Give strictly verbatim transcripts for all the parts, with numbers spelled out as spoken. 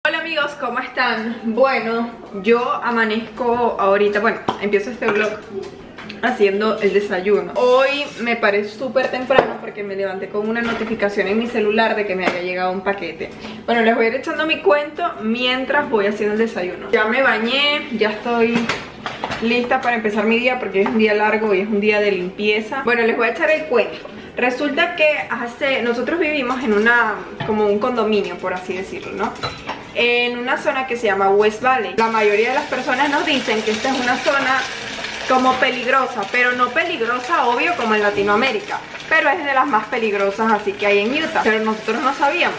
Hola amigos, ¿cómo están? Bueno, yo amanezco ahorita, bueno, empiezo este vlog haciendo el desayuno. Hoy me paré súper temprano porque me levanté con una notificación en mi celular de que me había llegado un paquete. Bueno, les voy a ir echando mi cuento mientras voy haciendo el desayuno. Ya me bañé, ya estoy lista para empezar mi día porque es un día largo y es un día de limpieza. Bueno, les voy a echar el cuento. Resulta que hace, nosotros vivimos en una, como un condominio, por así decirlo, ¿no? En una zona que se llama West Valley. La mayoría de las personas nos dicen que esta es una zona como peligrosa, pero no peligrosa, obvio, como en Latinoamérica, pero es de las más peligrosas así que hay en Utah, pero nosotros no sabíamos.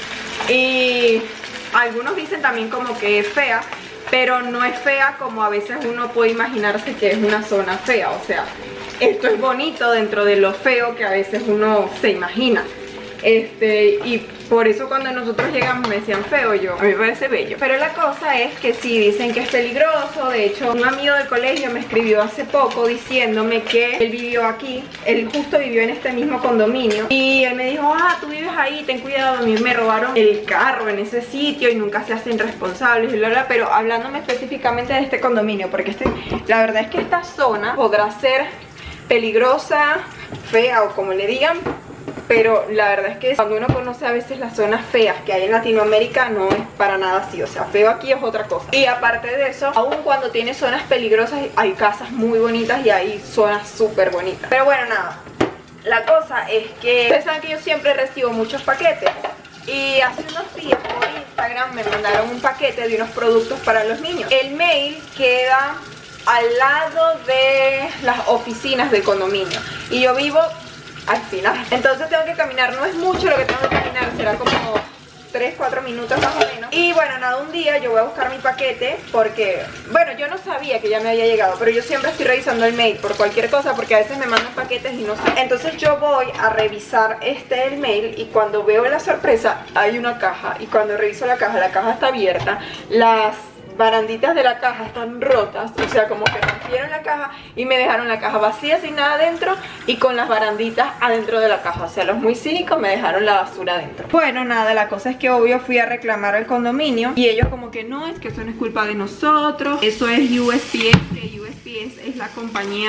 Y algunos dicen también como que es fea, pero no es fea como a veces uno puede imaginarse que es una zona fea. O sea, esto es bonito dentro de lo feo que a veces uno se imagina. Este, y por eso cuando nosotros llegamos me decían feo, yo, a mí me parece bello. Pero la cosa es que sí, dicen que es peligroso. De hecho, un amigo del colegio me escribió hace poco diciéndome que él vivió aquí, él justo vivió en este mismo condominio. Y él me dijo, ah, tú vives ahí, ten cuidado, a mí me robaron el carro en ese sitio y nunca se hacen responsables y bla, bla. Pero hablándome específicamente de este condominio, porque este, la verdad es que esta zona podrá ser peligrosa, fea o como le digan, pero la verdad es que cuando uno conoce a veces las zonas feas que hay en Latinoamérica, no es para nada así. O sea, feo aquí es otra cosa. Y aparte de eso, aun cuando tiene zonas peligrosas, hay casas muy bonitas y hay zonas súper bonitas. Pero bueno, nada, la cosa es que ustedes saben que yo siempre recibo muchos paquetes. Y hace unos días por Instagram me mandaron un paquete de unos productos para los niños. El mail queda al lado de las oficinas del condominio y yo vivo al final, entonces tengo que caminar, no es mucho lo que tengo que caminar, será como tres, cuatro minutos más o menos. Y bueno, nada, un día yo voy a buscar mi paquete porque, bueno, yo no sabía que ya me había llegado, pero yo siempre estoy revisando el mail por cualquier cosa porque a veces me mandan paquetes y no sé. Entonces yo voy a revisar este el mail y cuando veo la sorpresa hay una caja y cuando reviso la caja, la caja está abierta, las baranditas de la caja están rotas, o sea, como que rompieron la caja y me dejaron la caja vacía sin nada adentro y con las baranditas adentro de la caja. O sea, los muy cínicos me dejaron la basura adentro. Bueno, nada, la cosa es que obvio fui a reclamar al condominio y ellos como que no, es que eso no es culpa de nosotros, eso es U S P S, que U S P S es la compañía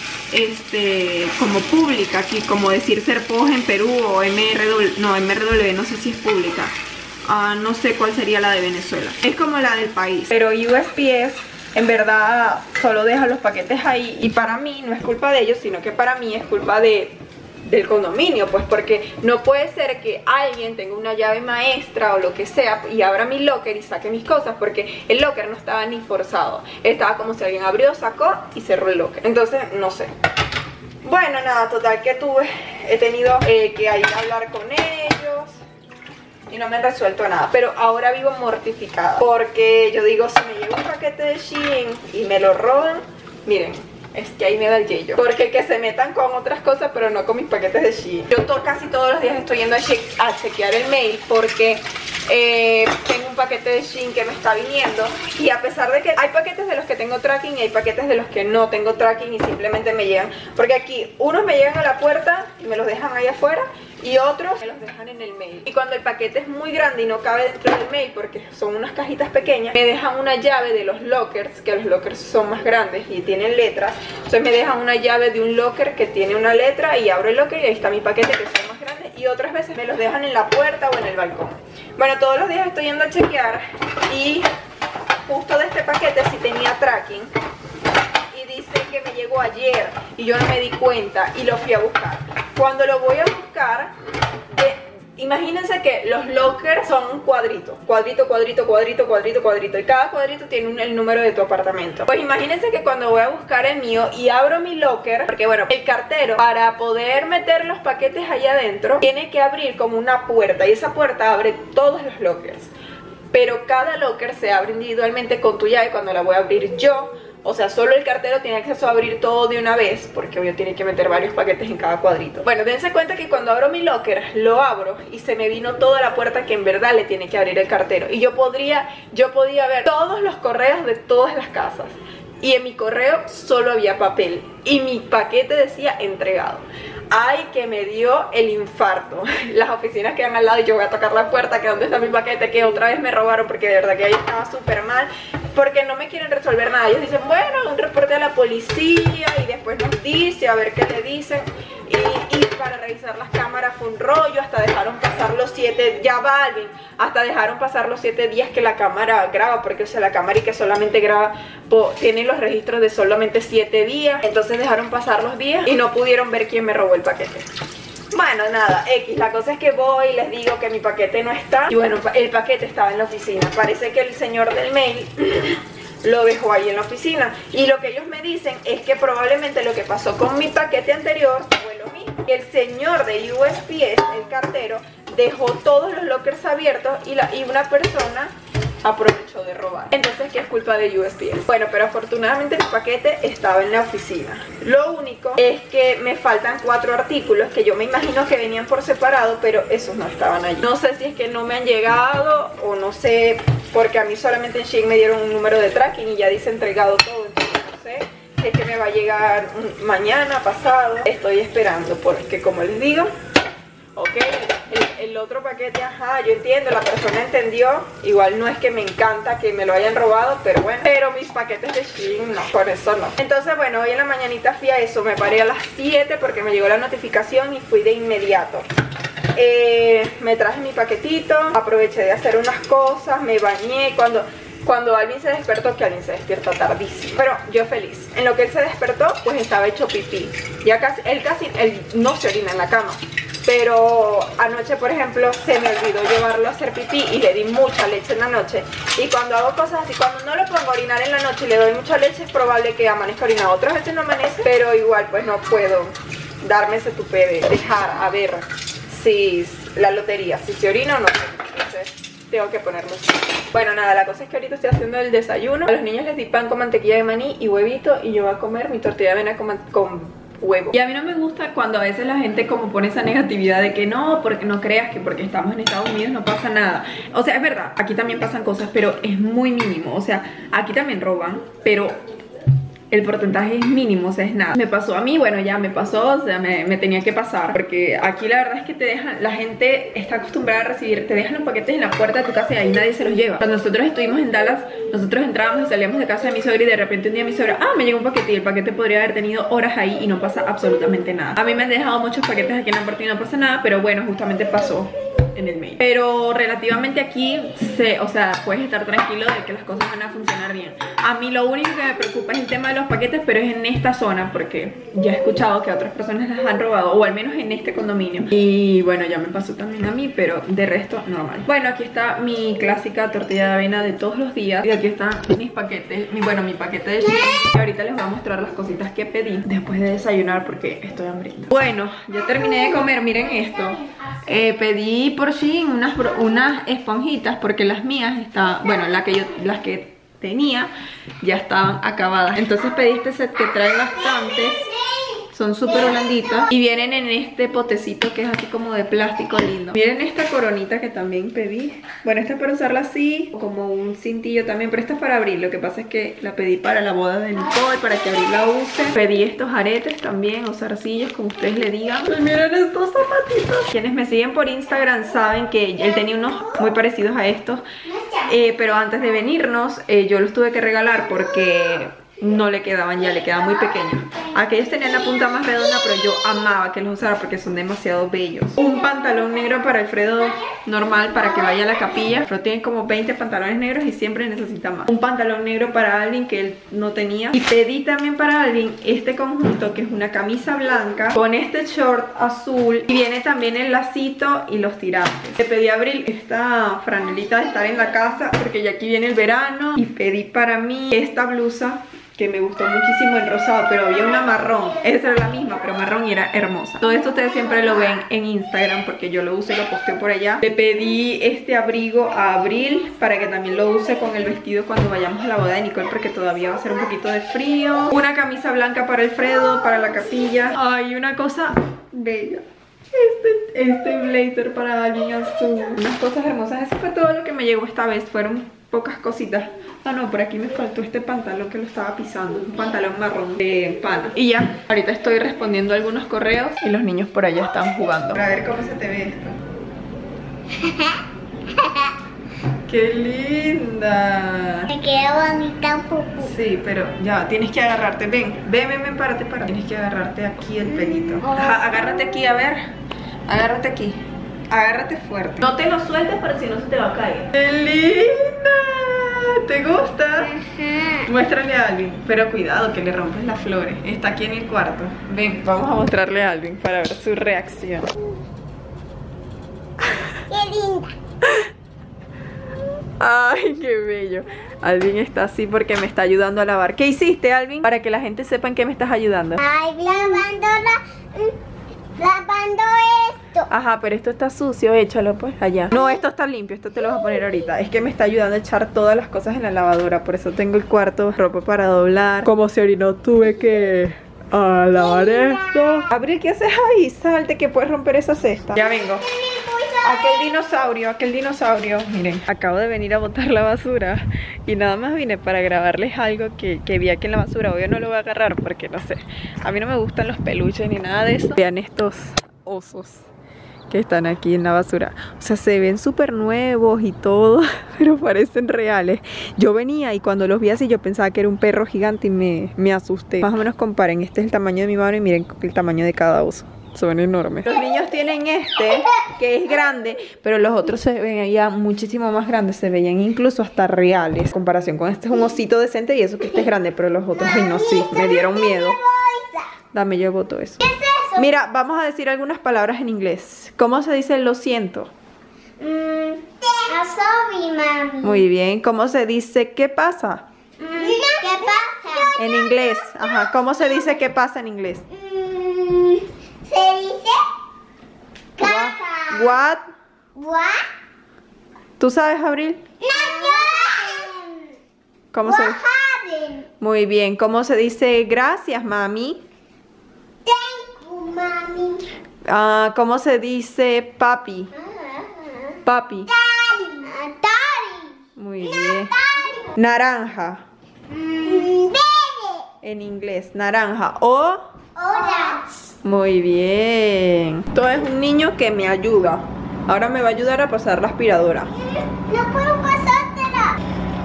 este como pública aquí, como decir Serpoj en Perú o M R W, no, M R W no sé si es pública. Uh, no sé cuál sería la de Venezuela. Es como la del país. Pero U S P S en verdad solo deja los paquetes ahí. Y para mí no es culpa de ellos, sino que para mí es culpa de, del condominio. Pues porque no puede ser que alguien tenga una llave maestra o lo que sea y abra mi locker y saque mis cosas, porque el locker no estaba ni forzado. Estaba como si alguien abrió, sacó y cerró el locker. Entonces no sé. Bueno, nada, total que tuve, he tenido eh, que ir a hablar con ellos y no me han resuelto nada, pero ahora vivo mortificada porque yo digo, si me llega un paquete de Shein y me lo roban, miren, es que ahí me da el yello, porque que se metan con otras cosas pero no con mis paquetes de Shein. Yo to casi todos los días estoy yendo a, che a chequear el mail porque eh, tengo un paquete de Shein que me está viniendo y a pesar de que hay paquetes de los que tengo tracking y hay paquetes de los que no tengo tracking y simplemente me llegan, porque aquí unos me llegan a la puerta y me los dejan ahí afuera y otros me los dejan en el mail. Y cuando el paquete es muy grande y no cabe dentro del mail porque son unas cajitas pequeñas, me dejan una llave de los lockers, que los lockers son más grandes y tienen letras. Entonces me dejan una llave de un locker que tiene una letra y abro el locker y ahí está mi paquete, que son más grandes. Y otras veces me los dejan en la puerta o en el balcón. Bueno, todos los días estoy yendo a chequear y justo de este paquete sí tenía tracking y dice que me llegó ayer y yo no me di cuenta y lo fui a buscar. Cuando lo voy a buscar, eh, imagínense que los lockers son un cuadrito, cuadrito, cuadrito, cuadrito, cuadrito, cuadrito, y cada cuadrito tiene un, el número de tu apartamento. Pues imagínense que cuando voy a buscar el mío y abro mi locker, porque bueno, el cartero para poder meter los paquetes allá adentro tiene que abrir como una puerta y esa puerta abre todos los lockers, pero cada locker se abre individualmente con tu llave cuando la voy a abrir yo. O sea, solo el cartero tiene acceso a abrir todo de una vez, porque obvio tiene que meter varios paquetes en cada cuadrito. Bueno, dense cuenta que cuando abro mi locker, lo abro y se me vino toda la puerta que en verdad le tiene que abrir el cartero. Y yo podría, yo podía ver todos los correos de todas las casas. Y en mi correo solo había papel y mi paquete decía entregado. Ay, que me dio el infarto. Las oficinas quedan al lado y yo voy a tocar la puerta, que dónde está mi paquete, que otra vez me robaron, porque de verdad que ahí estaba súper mal, porque no me quieren resolver nada. Ellos dicen, bueno, un reporte a la policía, y después nos dice, a ver qué le dicen. Y, y para revisar las cámaras fue un rollo, hasta dejaron pasar los siete, ya va Alvin, hasta dejaron pasar los siete días que la cámara graba, porque o sea, la cámara y que solamente graba, po, tiene los registros de solamente siete días, entonces dejaron pasar los días y no pudieron ver quién me robó el paquete. Bueno, nada, X, la cosa es que voy y les digo que mi paquete no está, y bueno, el paquete estaba en la oficina. Parece que el señor del mail lo dejó ahí en la oficina, y lo que ellos me dicen es que probablemente lo que pasó con mi paquete anterior fue lo mismo. El señor de U S P S, el cartero, dejó todos los lockers abiertos y, la, y una persona aprovechó de robar. Entonces, ¿qué es culpa de U S P S? Bueno, pero afortunadamente mi paquete estaba en la oficina. Lo único es que me faltan cuatro artículos que yo me imagino que venían por separado, pero esos no estaban allí. No sé si es que no me han llegado o no sé, porque a mí solamente en Shein me dieron un número de tracking y ya dice entregado todo, entonces no sé si es que me va a llegar mañana, pasado. Estoy esperando porque, como les digo, ok, el, el otro paquete, ajá, yo entiendo, la persona entendió. Igual no es que me encanta que me lo hayan robado, pero bueno, pero mis paquetes de Shein no, por eso no. Entonces bueno, hoy en la mañanita fui a eso, me paré a las siete porque me llegó la notificación y fui de inmediato. Eh, me traje mi paquetito, aproveché de hacer unas cosas, me bañé. Cuando... Cuando Alvin se despertó, que Alvin se despierta tardísimo, pero yo feliz. En lo que él se despertó, pues estaba hecho pipí. Ya casi, él casi, él no se orina en la cama, pero anoche, por ejemplo, se me olvidó llevarlo a hacer pipí y le di mucha leche en la noche. Y cuando hago cosas así, cuando no lo pongo a orinar en la noche y le doy mucha leche, es probable que amanezca orinado. Otras veces no amanece, pero igual pues no puedo darme ese tupé de dejar a ver si la lotería, si se orina o no. Entonces tengo que ponerlo así. Bueno, nada, la cosa es que ahorita estoy haciendo el desayuno. A los niños les di pan con mantequilla de maní y huevito, y yo voy a comer mi tortilla de avena con, con huevo. Y a mí no me gusta cuando a veces la gente como pone esa negatividad de que no, porque no creas que porque estamos en Estados Unidos no pasa nada. O sea, es verdad, aquí también pasan cosas, pero es muy mínimo. O sea, aquí también roban, pero el porcentaje es mínimo, o sea, es nada. Me pasó a mí, bueno, ya me pasó, o sea, me, me tenía que pasar, porque aquí la verdad es que te dejan, la gente está acostumbrada a recibir, te dejan los paquetes en la puerta de tu casa y ahí nadie se los lleva. Cuando nosotros estuvimos en Dallas, nosotros entrábamos y salíamos de casa de mi suegra y de repente un día mi suegra, ah, me llegó un paquete, y el paquete podría haber tenido horas ahí y no pasa absolutamente nada. A mí me han dejado muchos paquetes aquí en la puerta y no pasa nada, pero bueno, justamente pasó en el mail. Pero relativamente aquí, se, o sea, puedes estar tranquilo de que las cosas van a funcionar bien. A mí lo único que me preocupa es el tema de los paquetes, pero es en esta zona, porque ya he escuchado que a otras personas las han robado, o al menos en este condominio. Y bueno, ya me pasó también a mí, pero de resto normal. Bueno, aquí está mi clásica tortilla de avena de todos los días, y aquí están mis paquetes, mi, bueno, mi paquete de chicken. Y ahorita les voy a mostrar las cositas que pedí después de desayunar porque estoy hambrienta. Bueno, ya terminé de comer, miren esto. Eh, pedí por Shein unas, unas esponjitas porque las mías está, bueno, la que yo, las que tenía ya estaban acabadas. Entonces pedí este set que trae bastantes. Son súper blanditas y vienen en este potecito que es así como de plástico lindo. Miren esta coronita que también pedí. Bueno, esta es para usarla así, como un cintillo también, pero esta es para abrir. Lo que pasa es que la pedí para la boda de Nicole, para que Abril la use. Pedí estos aretes también, o zarcillos, como ustedes le digan. Y miren estos zapatitos. Quienes me siguen por Instagram saben que él tenía unos muy parecidos a estos, eh, pero antes de venirnos eh, yo los tuve que regalar porque no le quedaban ya, le quedaban muy pequeños. Aquellos tenían la punta más redonda, pero yo amaba que los usara porque son demasiado bellos. Un pantalón negro para Alfredo normal, para que vaya a la capilla. Pero tiene como veinte pantalones negros y siempre necesita más. Un pantalón negro para Alvin que él no tenía. Y pedí también para Alvin este conjunto, que es una camisa blanca con este short azul, y viene también el lacito y los tirantes. Le pedí a Abril esta franelita de estar en la casa porque ya aquí viene el verano. Y pedí para mí esta blusa que me gustó muchísimo, el rosado, pero había una marrón. Esa era la misma, pero marrón, y era hermosa. Todo esto ustedes siempre lo ven en Instagram porque yo lo uso y lo posteo por allá. Le pedí este abrigo a Abril para que también lo use con el vestido cuando vayamos a la boda de Nicole, porque todavía va a ser un poquito de frío. Una camisa blanca para Alfredo, para la capilla. Ay, una cosa bella. Este, este blazer para Alvin azul. Unas cosas hermosas. Eso fue todo lo que me llegó esta vez. Fueron pocas cositas. Ah, no, por aquí me faltó este pantalón que lo estaba pisando. Un pantalón marrón de pana. Y ya, ahorita estoy respondiendo algunos correos y los niños por allá están jugando. A ver cómo se te ve esto. ¡Qué linda! Me queda bonita un poco. Sí, pero ya, tienes que agarrarte. Ven, ven, ven, ven, párate, párate. Tienes que agarrarte aquí el pelito. Ajá, agárrate aquí, a ver. Agárrate aquí. Agárrate fuerte. No te lo sueltes, pero si no se te va a caer. ¡Qué linda! ¿Te gusta? Ajá. Muéstrale a Alvin, pero cuidado que le rompes las flores. Está aquí en el cuarto. Ven, vamos a mostrarle a Alvin para ver su reacción. ¡Qué linda! Ay, qué bello. Alvin está así porque me está ayudando a lavar. ¿Qué hiciste, Alvin? Para que la gente sepa en qué me estás ayudando. Ay, lavando la... Lavando esto. Ajá, pero esto está sucio, échalo pues allá. No, esto está limpio, esto te lo vas a poner ahorita. Es que me está ayudando a echar todas las cosas en la lavadora. Por eso tengo el cuarto, ropa para doblar. Como se orinó, tuve que a lavar esto. Abril, ¿qué haces ahí? Salte que puedes romper esa cesta. Ya vengo. Aquel dinosaurio, aquel dinosaurio. Miren, acabo de venir a botar la basura y nada más vine para grabarles algo que, que vi aquí en la basura. Obvio no lo voy a agarrar porque no sé, a mí no me gustan los peluches ni nada de eso. Vean estos osos que están aquí en la basura. O sea, se ven súper nuevos y todo, pero parecen reales. Yo venía y cuando los vi así yo pensaba que era un perro gigante y me, me asusté. Más o menos comparen, este es el tamaño de mi mano y miren el tamaño de cada oso. Son enormes. Los niños tienen este, que es grande, pero los otros se ven ya muchísimo más grandes. Se veían incluso hasta reales. En comparación con este es un osito decente y eso que este es grande, pero los otros, ay no, sí, me dieron miedo. Dame, yo boto eso. ¿Qué es eso? Mira, vamos a decir algunas palabras en inglés. ¿Cómo se dice lo siento? Mm, sorry, mami. Muy bien. ¿Cómo se dice qué pasa? Mm, ¿Qué pasa? En inglés. Ajá. ¿Cómo se dice qué pasa en inglés? Mm, se dice caja. What? What? ¿Tú sabes, Abril? No. ¿Cómo se What happened? Muy bien. ¿Cómo se dice gracias, mami? Thank you, mami. Ah, ¿cómo se dice papi? Papi. Daddy. Daddy. Muy bien. Daddy. Naranja. Mm, Verde. En inglés, naranja. O... Orange. Muy bien. Esto es un niño que me ayuda. Ahora me va a ayudar a pasar la aspiradora. No puedo pasártela.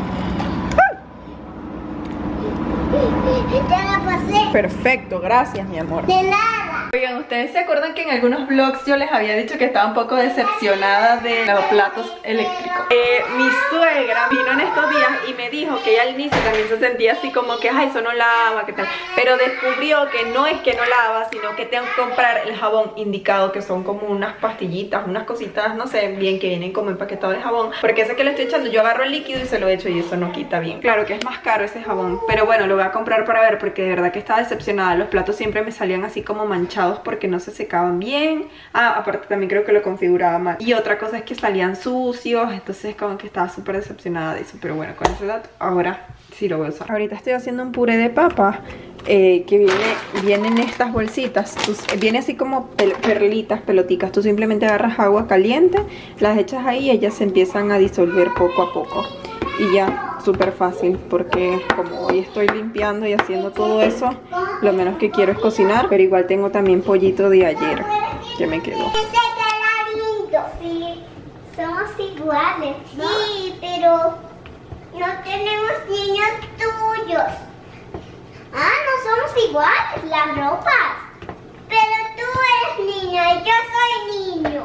Ya la pasé. Perfecto, gracias, mi amor. De nada. Oigan, ¿ustedes se acuerdan que en algunos vlogs yo les había dicho que estaba un poco decepcionada de los platos eléctricos? Eh, mi suegra vino en estos días y me dijo que ella al inicio también se sentía así como que, ay, eso no lava, ¿qué tal? Pero descubrió que no es que no lava, sino que tengo que comprar el jabón indicado, que son como unas pastillitas, unas cositas, no sé bien, que vienen como empaquetado de jabón. Porque ese que le estoy echando, yo agarro el líquido y se lo echo y eso no quita bien. Claro que es más caro ese jabón, pero bueno, lo voy a comprar para ver porque de verdad que estaba decepcionada. Los platos siempre me salían así como manchados porque no se secaban bien. Ah, aparte también creo que lo configuraba mal. Y otra cosa es que salían sucios, entonces como que estaba súper decepcionada de eso. Pero bueno, con ese dato ahora sí lo voy a usar. Ahorita estoy haciendo un puré de papa eh, que viene, viene en estas bolsitas. Tú, viene así como pel perlitas, peloticas. Tú simplemente agarras agua caliente, las echas ahí y ellas se empiezan a disolver poco a poco. Y ya, súper fácil, porque como hoy estoy limpiando y haciendo todo eso, lo menos que quiero es cocinar. Pero igual tengo también pollito de ayer que me quedó. Ese queda lindo. Sí, somos iguales. Sí, pero no tenemos niños tuyos. Ah, no somos iguales, las ropas. Pero tú eres niña y yo soy niño.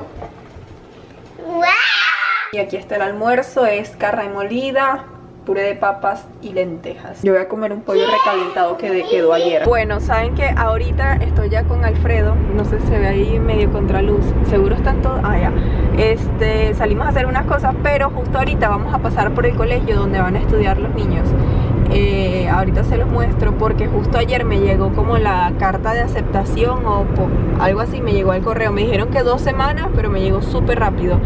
¡Wow! Y aquí está el almuerzo, es carne molida, puré de papas y lentejas. Yo voy a comer un pollo recalentado que quedó ayer. Bueno, saben que ahorita estoy ya con Alfredo. No sé si se ve ahí medio contraluz. Seguro están todos... Ah, ya. Este, salimos a hacer unas cosas, pero justo ahorita vamos a pasar por el colegio donde van a estudiar los niños. Eh, ahorita se los muestro porque justo ayer me llegó como la carta de aceptación o algo así, me llegó al correo. Me dijeron que dos semanas, pero me llegó súper rápido.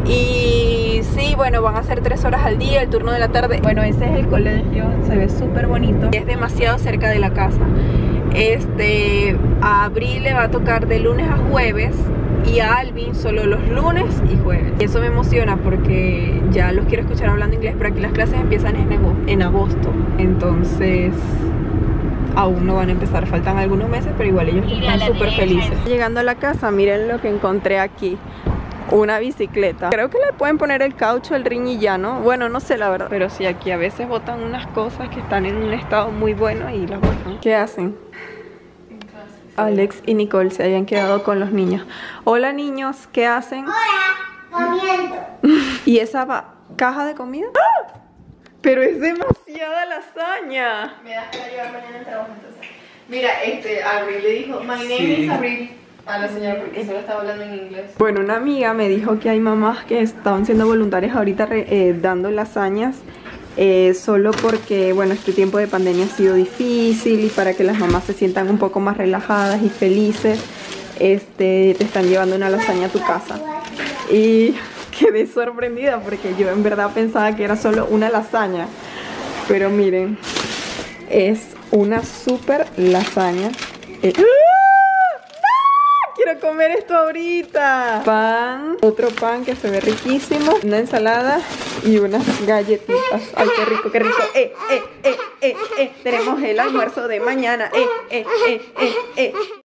Y sí, bueno, van a ser tres horas al día, el turno de la tarde. Bueno, ese es el colegio, se ve súper bonito. Es demasiado cerca de la casa. Este, a Abril le va a tocar de lunes a jueves y a Alvin solo los lunes y jueves. Y eso me emociona porque ya los quiero escuchar hablando inglés, pero aquí las clases empiezan en agosto, entonces aún no van a empezar, faltan algunos meses, pero igual ellos están súper felices. Llegando a la casa, miren lo que encontré aquí. Una bicicleta. Creo que le pueden poner el caucho, el ring y ya, ¿no? Bueno, no sé la verdad. Pero sí, aquí a veces botan unas cosas que están en un estado muy bueno y las botan. ¿Qué hacen? Alex y Nicole se habían quedado con los niños. Hola niños, ¿qué hacen? Hola, comiendo. ¿Y esa caja de comida? ¡Ah! Pero es demasiada lasaña. Me das para llevar mañana al trabajo entonces. Mira, este, Abril le dijo, my name sí. is Abril. A la señora porque solo estaba hablando en inglés. Bueno, una amiga me dijo que hay mamás que estaban siendo voluntarias ahorita eh, dando lasañas eh, solo porque, bueno, este tiempo de pandemia ha sido difícil y para que las mamás se sientan un poco más relajadas y felices, este, te están llevando una lasaña a tu casa. Y quedé sorprendida porque yo en verdad pensaba que era solo una lasaña. Pero miren, es una súper lasaña. Eh, quiero comer esto ahorita. Pan, otro pan que se ve riquísimo, una ensalada y unas galletitas. Ay, qué rico, qué rico. Eh, eh, eh, eh, eh. Tenemos el almuerzo de mañana. Eh, eh, eh, eh, eh.